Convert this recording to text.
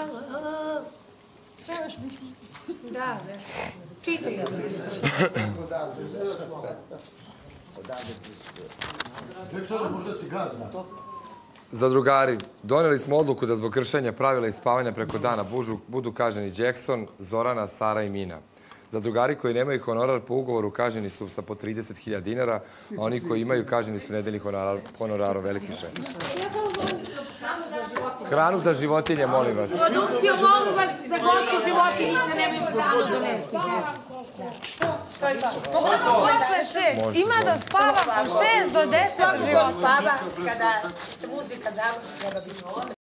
Pevaš mi si. Da. Čitaj. Zadrugari, doneli smo odluku da zbog kršenja pravila i spavanja preko dana budu kažnjeni Jackson, Zorana, Sara i Mina. Zadrugari koji nemaju honorar po ugovoru kažnjeni su sa po 30.000 dinara, a oni koji imaju kažnjeni su nedeljnim honorarom veliki šef. Hranu za životinje, molim vas. Produkcija, molim vas, za gosti životinje se nemaju hranu donesti. Pogotovo posle 6. Ima da spava od 6 do 10 života. Svako spava kada se muzika završi, treba biti